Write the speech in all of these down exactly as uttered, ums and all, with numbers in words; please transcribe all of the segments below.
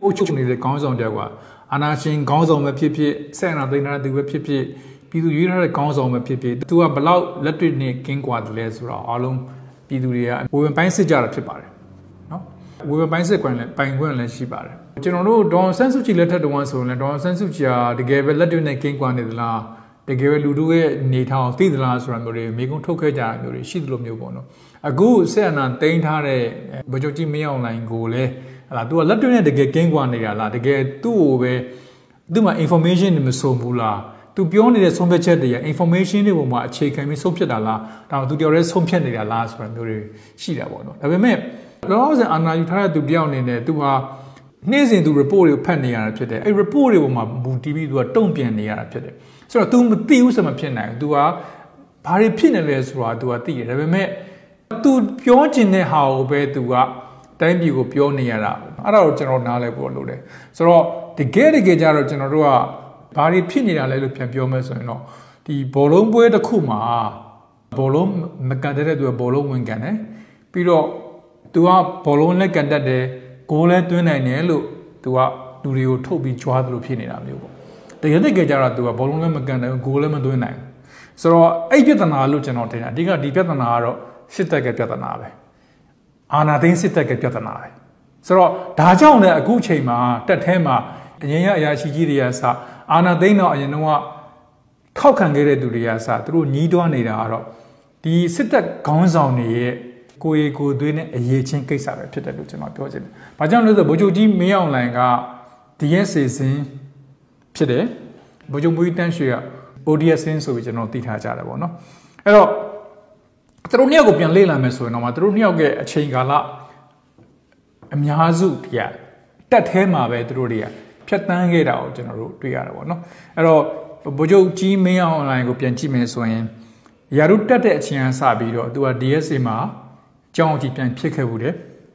အုပ်ချုပ်နေတဲ့ခေါင်းဆောင်တယောက်ကအာဏာရှင်ခေါင်းဆောင်ပဲဖြစ်ဖြစ်ဆက်အာဏာသိမ်းထားတဲ့သူပဲဖြစ်ဖြစ်ပြည်သူရွေးထားတဲ့ခေါင်းဆောင်ပဲဖြစ်ဖြစ်သူကဘလောက်လက်တွေ့နဲ့ကင်းကွာတယ်လဲဆိုတော့အားလုံးပြည်သူတွေကဝေဝင်ပိုင်းစစ်ကြတာဖြစ်ပါတယ်နော်ဝေဝင်ပိုင်းစစ်ကွန်လည်းပိုင်ခွင့်လည်းရှိပါတယ်ကျွန်တော်တို့ဒေါ်ဆန်းစုကြည်လက်ထက်တုန်းကဆိုရင်လည်းဒေါ်ဆန်းစုကြည်ကတကယ်ပဲလက်တွေ့နဲ့ကင်းကွာနေသလားတကယ်ပဲလူတို့ရဲ့နေထောင်သိသလားဆိုတာမျိုးတွေမိကုံထုတ်ခဲ့ကြတာမျိုးတွေရှိသလိုမျိုးပေါ့နော်အခုဆက်အနာတိန်းထားတဲ့ဗိုလ်ချုပ်ကြီးမင်းအောင်လှိုင်ကိုလည်းဟလာသူကလက်တွေ့နဲ့တကယ်ကင်းကွာနေတာလားတကယ်သူ့ကိုပဲသူ့မှာ information တွေမစုံဘူးလားသူပြောနေတဲ့ဆုံးဖြတ်ချက်တွေက information တွေပေါ်မှာအခြေခံပြီးဆုံးဖြတ်တာလားဒါမှမဟုတ်သူတယောက်တည်းဆုံးဖြတ်နေတာလားဆိုတာမျိုးတွေရှိတာပေါ့နော်ဒါပေမဲ့လောလောဆယ်အာဏာယူထားတဲ့သူတယောက်အနေနဲ့သူဟာနေ့စဉ်သူ report တွေကိုဖတ်နေရတာဖြစ်တယ်အဲ့ report တွေပေါ်မှာမူတည်ပြီးသူကတုံ့ပြန်နေရတာဖြစ်တယ်ဆိုတော့ तू မသိဘူးဆိုမှဖြစ်နိုင် तू ကဘာတွေဖြစ်နေလဲဆိုတာ तू ကသိတယ်ဒါပေမဲ့ तू ပြောချင်တဲ့ဟာကိုပဲ तू ကတိုင်းပြည်ကိုပြောနေရတာအဲ့ဒါကိုကျွန်တော်နားလဲပို့လို့တယ်ဆိုတော့တကယ်တကယ်ကြတော့ကျွန်တော်တို့ကဘာတွေဖြစ်နေတာလဲလို့ပြန်ပြောမယ်ဆိုရင်တော့ဒီဘောလုံးပွဲတစ်ခုမှာဘောလုံးမကန်တဲ့သူကဘောလုံးဝင်ကန်တယ်ပြီးတော့ तू ကဘောလုံးနဲ့ကန်တတ်တယ်ဂိုးလဲသွင်းနိုင်တယ်လို့ तू ကလူတွေကိုထုတ်ပြီးကြွားသလိုဖြစ်နေတာမျိုးပေါ့တကယ်တကယ်ကြတော့ तू ကဘောလုံးလည်းမကန်တယ်ဂိုးလည်းမသွင်းနိုင်ဆိုတော့အဲ့ပြဿနာလို့ကျွန်တော်ထင်တာအဓိကဒီပြဿနာကတော့စစ်တပ်ကပြဿနာပဲအာဏာသိမ်းစစ်တပ်ကပြဿနာပဲဆိုတော့ဒါကြောင့်လည်းအခုချိန်မှာတက်ထဲမှာအရင်ကအရာရှိကြီးတွေကစအာဏာသိမ်းတော့အရင်တော့ထောက်ခံခဲ့တဲ့သူတွေကစသူတို့ညီးတွားနေတာကတော့ဒီစစ်တပ်ခေါင်းဆောင်တွေရဲ့ကိုယ်ရည်ကိုယ်သွေးနဲ့အရေးချင်းကိစ္စပဲဖြစ်တယ်လို့ကျွန်တော်ပြောချင်တယ်။ဘာကြောင့်လဲဆိုတော့ဗိုလ်ချုပ်ကြီးမင်းအောင်လှိုင်ကဒီရဲ့စီစဉ်ဖြစ်တယ်ဗိုလ်ချုပ်မူကြီးတန်းရွှေက O D S ဆိုပြီးကျွန်တော်သိထားကြတယ်ပေါ့နော်။အဲ့တော့သူတို့နှစ်ယောက်ကိုပြန်လေ့လာမယ်ဆိုရင်တော့သူတို့နှစ်ယောက်ရဲ့အချိန်ကာလအများစုတရားတက်ထဲမှာပဲသူတို့တွေကဖြတ်တန်းခဲ့တာကိုကျွန်တော်တို့တွေ့ရတယ်ပေါ့နော်အဲ့တော့ဗိုလ်ချုပ်ကြီးမင်းအောင်လှိုင်ကိုပြန်ကြည့်မယ်ဆိုရင်ရာထူးတက်တဲ့အချိန်အစပြီးတော့သူက D S A မှာကြောင်းအကြည့်ပြန်ဖြစ်ခဲ့ဘူးတယ်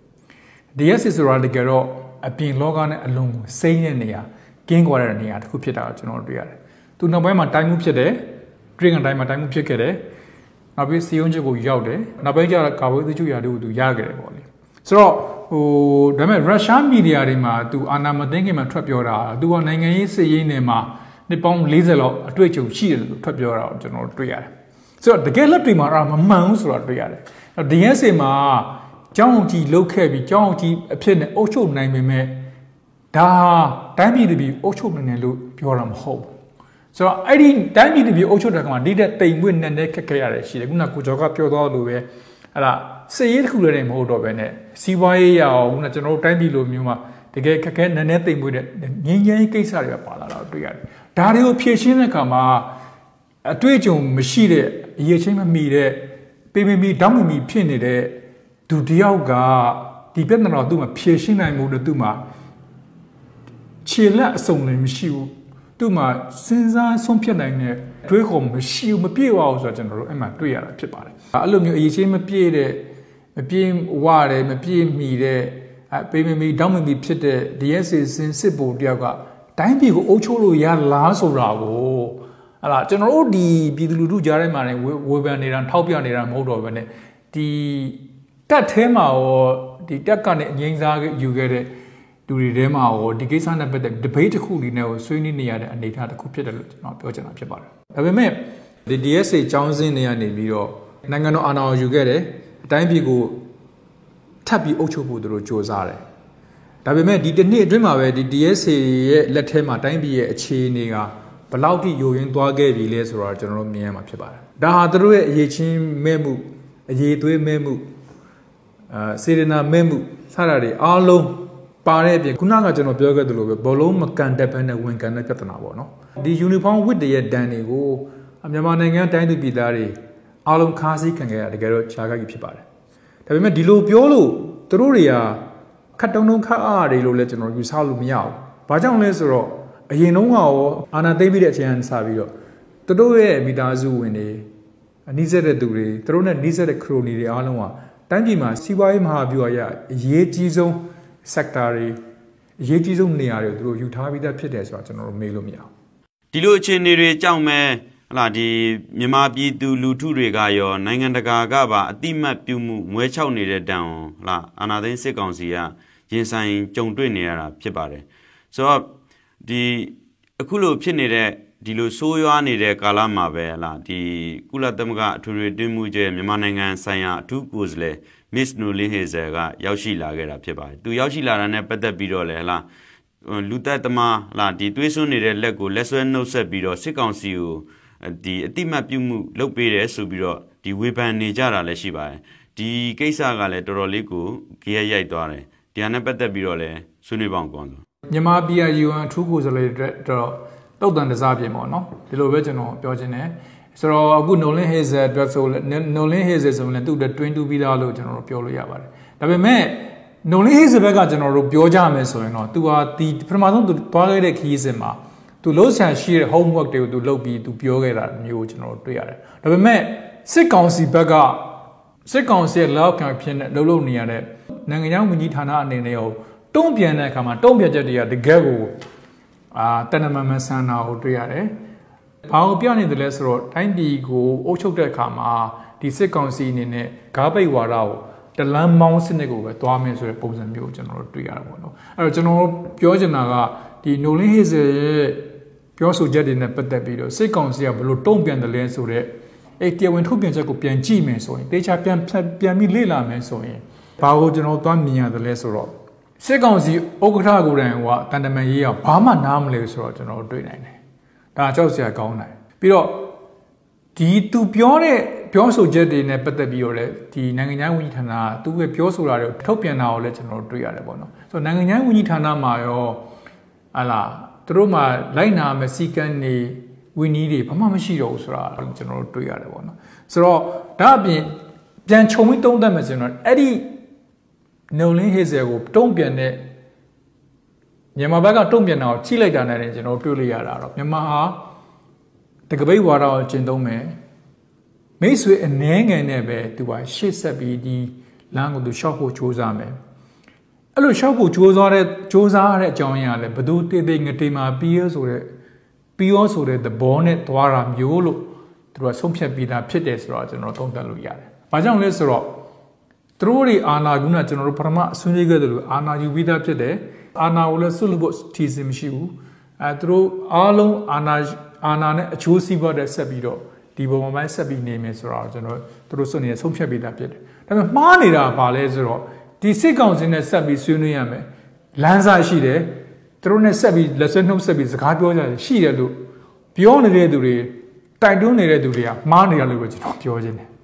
D S A ဆိုတာတကယ်တော့အပြင်လောကနဲ့အလုံးကိုစိမ့်တဲ့နေရာကင်းကွာတဲ့နေရာတစ်ခုဖြစ်တာကိုကျွန်တော်တွေ့ရတယ်သူနောက်ပိုင်းမှာတိုင်းမှုဖြစ်တယ်ဒရင်ကန်တိုင်းမှာတိုင်းမှုဖြစ်ခဲ့တယ်နောက်ပြီးစီယုံချက်ကိုရောက်တယ်နောက်ပိုင်းကျတော့ကာဝေးသူကျရာတူကိုသူရခဲ့တယ်ပေါ့လေဆိုတော့ဟိုဒါပေမဲ့ရုရှားမီဒီယာတွေမှာသူအာဏာမသိမ်းခင်မှာထွက်ပြောတာသူကနိုင်ငံရေးစစ်ရေးနယ်မှာနှစ်ပေါင်း၄၀လောက်အတွေ့အကြုံရှိတယ်လို့ထွက်ပြောတာကိုကျွန်တော်တွေ့ရတယ်ဆိုတော့တကယ်လက်တွေမှာအဲ့မမှန်ဘူးဆိုတာတွေ့ရတယ်အဲ့ D S A မှာကျောင်းကြီးလုတ်ခဲ့ပြီးကျောင်းကြီးအဖြစ်နဲ့အုပ်ချုပ်နိုင်ပေမဲ့ဒါတိုင်းပြည်တပြည်အုပ်ချုပ်နိုင်တယ်လို့ပြောတာမဟုတ်ဘူးဆိုတော့အဲ့ဒီတိုင်းပြည်တပြည်အုပ်ချုပ်တဲ့ကောင်ကဒီတဲ့တိမ်ပွင့်နဲ့နဲ့ခက်ခဲရတယ်ရှိတယ်ခုနကကိုကျော်ကပြောသွားလို့ပဲအဲ့ဒါစည်ရေးတစ်ခုလည်းမဟုတ်တော့ပဲနဲ့စီးပွားရေးရအောင်ခုနကျွန်တော်တို့တိုင်းပြည်လိုမျိုးမှာတကယ်ခက်ခဲနည်းနည်းတိမ်ပွင့်တဲ့ငင်းငင်းကိစ္စတွေပါလာတာတွေ့ရတယ်ဒါတွေကိုဖြည့်ရှင်းတဲ့အခါမှာအတွေ့အကြုံမရှိတဲ့အရေးချင်းမမီတဲ့ပေပေမီတောင်းမမီဖြစ်နေတဲ့သူတယောက်ကဒီပြဿနာတော့သူ့မှာဖြည့်ရှင်းနိုင်မှုတော့သူ့မှာခြေလက်အစုံလည်းမရှိဘူးသူ့မှာစဉ်းစားဆုံးဖြတ်နိုင်တဲ့တွေးခေါ်မရှိဘူးမပြေဝအောင်ဆိုတော့ကျွန်တော်တို့အဲ့မှာတွေ့ရတာဖြစ်ပါတယ်အဲ့လိုမျိုးအရေးချင်းမပြေတဲ့မပြေဝတယ်မပြေမီတဲ့ပေပေမီတောင်းမမီဖြစ်တဲ့ D S A စင်စစ်ဘိုတယောက်ကတိုင်းပြည်ကိုအုပ်ချုပ်လို့ရလားဆိုတာကိုဟလာကျွန်တော်တို့ဒီပြည်သူလူထုကြားထဲမှာနေဝေဖန်နေတာထောက်ပြနေတာမဟုတ်တော့ဘဲနဲ့ဒီတက်ထဲမှာရောဒီတက်ကနေအငိမ့်စားယူခဲ့တဲ့လူတွေထဲမှာရောဒီကိစ္စနဲ့ပတ်သက် debate တစ်ခုလေးနဲ့ကိုဆွေးနွေးနေရတဲ့အနေအထားတစ်ခုဖြစ်တယ်လို့ကျွန်တော်ပြောချင်တာဖြစ်ပါတယ်ဒါပေမဲ့ဒီ D S A ကျောင်းစင်းတွေကနေပြီးတော့နိုင်ငံတော်အာဏာကိုယူခဲ့တယ်အတိုင်းပြည်ကိုထပ်ပြီးအုပ်ချုပ်ဖို့သူတို့စ조사တယ်ဒါပေမဲ့ဒီတစ်နှစ်အတွင်းမှာပဲဒီ D S A ရဲ့လက်ထဲမှာတိုင်းပြည်ရဲ့အခြေအနေကဘယ်လောက်ထိယိုယွင်းသွားခဲ့ပြီလဲဆိုတော့ကျွန်တော်တို့မြင်ရမှာဖြစ်ပါတယ်ဒါဟာသူတို့ရဲ့အရေးချင်းမဲ့မှုအရေးသွေးမဲ့မှုအာစေရနာမဲ့မှုစတာတွေအားလုံးပါတဲ့အပြင်ခုနကကျွန်တော်ပြောခဲ့သလိုပဲဘောလုံးမကန်တက်ဘဲနဲ့ဝင်ကန်တဲ့ပြဿနာပေါ့နော်ဒီ uniform with ရဲ့ဒဏ်တွေကိုမြန်မာနိုင်ငံတိုင်းသူပြည်သားတွေအားလုံးခါးစည်းခံခဲ့ရတကယ်တော့ခြားကြကြီးဖြစ်ပါတယ်ဒါပေမဲ့ဒီလိုပြောလို့သူတို့တွေကခတ်တုံတုံခါအားတွေလို့လည်းကျွန်တော်ယူဆလို့မရဘူးဘာကြောင့်လဲဆိုတော့အရင်တုန်းကရောအာဏာသိမ်းပြီးတဲ့အချိန်ကစပြီးတော့သူတို့ရဲ့မိသားစုဝင်တွေအနီးစပ်တဲ့သူတွေသူတို့နဲ့နီးစပ်တဲ့ခရိုနီတွေအားလုံးကတိုင်းပြည်မှာစီးပွားရေးမဟာဗျူဟာရအရေးကြီးဆုံး sector တွေအရေးကြီးဆုံးနေရာတွေသူတို့ယူထားပြီးသားဖြစ်တယ်ဆိုတာကျွန်တော်တို့မေးလို့မရဘူးဒီလိုအခြေအနေတွေကြောင့်မဲ့ဟလာဒီမြန်မာပြည်သူလူထုတွေကရောနိုင်ငံတကာကပါအတိမတ်ပြုမှုမွဲချောက်နေတဲ့တန်ဟလာအာဏာသိမ်းစစ်ကောင်စီကရင်ဆိုင်ကြုံတွေ့နေရတာဖြစ်ပါတယ်ဆိုတော့ဒီအခုလိုဖြစ်နေတဲ့ဒီလိုဆိုးရွားနေတဲ့ကာလမှာပဲလားဒီကုလသမဂ္ဂအထွေထွေတွင်းမှုကျဲမြန်မာနိုင်ငံဆိုင်ရာအထူးကိုယ်စားလှယ် Miss Noeleen Heyzer ကရောက်ရှိလာခဲ့တာဖြစ်ပါတယ်သူရောက်ရှိလာတာနဲ့ပတ်သက်ပြီးတော့လေဟလားလူသက်သမားလားဒီတွေးဆွနေတဲ့လက်ကိုလက်ဆွဲနှုတ်ဆက်ပြီးတော့စစ်ကောင်စီကိုဒီအတိမတ်ပြုမှုလုပ်ပေးတယ်ဆိုပြီးတော့ဒီဝေဖန်နေကြတာလည်းရှိပါတယ်ဒီကိစ္စကလည်းတော်တော်လေးကိုကြေးရိုက်သွားတယ်ဒီဟာနဲ့ပတ်သက်ပြီးတော့လည်းဆွေးနွေးပေါင်းကောင်းဆိုမြန်မာပြည်ယူအန်ထူးကိုယ်စားလှယ်အတွက်တော့တုတ်တန်တစားပြင်ပေါ့နော်ဒီလိုပဲကျွန်တော်ပြောချင်တယ်ဆိုတော့အခု Noeleen Heyzer အတွက်ဆို Noeleen Heyzer ဆိုရင်သူ့အတွက်တွင်းတူးပြီးသားလို့ကျွန်တော်တို့ပြောလို့ရပါတယ်ဒါပေမဲ့ Noeleen Heyzer ဘက်ကကျွန်တော်တို့ပြောကြမယ်ဆိုရင်တော့သူဟာဒီပထမဆုံးသူတွားခဲ့တဲ့ခရီးစဉ်မှာသူလှုပ်ရှားရှိတဲ့ homework တွေကိုသူလုပ်ပြီးသူပြောခဲ့တာမျိုးကျွန်တော်တို့တွေ့ရတယ်ဒါပေမဲ့စစ်ကောင်စီဘက်ကစစ်ကောင်စီရဲ့လောက်ခံဖြစ်နေလှုပ်လှုပ်နေရတဲ့နိုင်ငံခြားဝန်ကြီးဌာနအနေနဲ့ရောတုံ့ပြန်တဲ့အခါမှာတုံ့ပြန်ချက်တွေကတကယ်ကိုအာတဏ္ဍမမဆန္ဒကိုတွေ့ရတယ်။ဘာကိုပြောနေတယ်လဲဆိုတော့တိုင်းပြည်ကိုအုပ်ချုပ်တဲ့အခါမှာဒီစစ်ကောင်စီအနေနဲ့ဂါးပိတ်ဝါဒကိုတလန်းမောင်းစနစ်ကိုပဲတွားမယ်ဆိုတဲ့ပုံစံမျိုးကိုကျွန်တော်တို့တွေ့ရတာပေါ့နော်။အဲ့တော့ကျွန်တော်ပြောချင်တာကဒီ Noeleen Heyzer ရဲ့ပြောဆိုချက်တွေနဲ့ပတ်သက်ပြီးတော့စစ်ကောင်စီကဘယ်လိုတုံ့ပြန်တယ်လဲဆိုတော့အဲ့တရားဝင်ထုတ်ပြန်ချက်ကိုပြန်ကြည့်မယ်ဆိုရင်တေချာပြန်ပြန်ပြီးလေ့လာမယ်ဆိုရင်ဘာကိုကျွန်တော်သွားမြင်ရတယ်လဲဆိုတော့စစ်ကောင်စီဥက္ကဋ္ဌကိုယ်တိုင်ကတန်တမန်ရေးကဘာမှနားမလဲဆိုတော့ကျွန်တော်တွေ့နိုင်တယ်။ဒါကြောက်စရာကောင်းတယ်။ပြီးတော့ဒီသူပြောတဲ့ပြောဆိုချက်တွေနဲ့ပတ်သက်ပြီးတော့လည်းဒီနိုင်ငံခြားဝန်ကြီးဌာနကသူရဲ့ပြောဆိုတာတွေထုတ်ပြန်တာကိုလည်းကျွန်တော်တွေ့ရတယ်ပေါ့နော်။ဆိုတော့နိုင်ငံခြားဝန်ကြီးဌာနမှာရောဟာလာသူတို့မှလိုက်နာမယ့်စီကံနေဝင်းကြီးတွေဘာမှမရှိတော့ဘူးဆိုတာကျွန်တော်တို့တွေ့ရတယ်ပေါ့နော်။ဆိုတော့ဒါအပြင်ပြန်ခြုံပြီးသုံးသပ်မယ်ဆိုတော့အဲ့ဒီ Noeleen Heyzer ကိုတုံ့ပြန်တဲ့မြန်မာဘက်ကတုံ့ပြန်တာကိုချိလိုက်တာနဲ့ကျွန်တော်တွေ့လို့ရတာတော့မြန်မာဟာတကပိတ်ဝါဒကိုကျင့်သုံးမယ်မိတ်ဆွေအနှဲငယ်နဲ့ပဲသူကရှေ့ဆက်ပြီးဒီလမ်းကိုသူရှောက်ဖို့ကြိုးစားမယ်အဲ့လိုရှောက်ဖို့ကြိုးစားတဲ့ကြိုးစားရတဲ့အကြောင်းအရာလည်းဘသူတေးသေးငတေးမှာပြီးရဆိုတဲ့ပြီးရောဆိုတဲ့သဘောနဲ့သွားတာမျိုးလို့သူကဆုံးဖြတ်ပြီးသားဖြစ်တယ်ဆိုတော့ကျွန်တော်သုံးသပ်လို့ရတယ်။ဘာကြောင့်လဲဆိုတော့သူတို့တွေအာနာကုနာကျွန်တော်တို့ပထမအဆွေးနွေးခဲ့တယ်လို့အာနာယူပြီးသားဖြစ်တယ်အာနာကိုလည်းဆွလို့ဖို့ထီစင်မရှိဘူးအဲသူတို့အားလုံးအာနာအာနာနဲ့အချိုးစီးပွားတဲ့ဆက်ပြီးတော့ဒီပုံမှာဆက်ပြီးနေမယ်ဆိုတော့ကျွန်တော်သူတို့စွန့်နေဆုံးဖြတ်ပြီးသားဖြစ်တယ်ဒါပေမဲ့မှားနေတာဘာလဲဆိုတော့ဒီစစ်ကောင်စီနဲ့ဆက်ပြီးဆွေးနွေးရမယ်လမ်းစာရှိတယ်သူတို့နဲ့ဆက်ပြီးလက်ဆွဲနှုတ်ဆက်ပြီးစကားပြောကြတယ်ရှိတယ်လို့ပြောနေတဲ့သူတွေတိုက်တွန်းနေတဲ့သူတွေကမှားနေရလို့ပဲကျွန်တော်ပြောချင်တယ်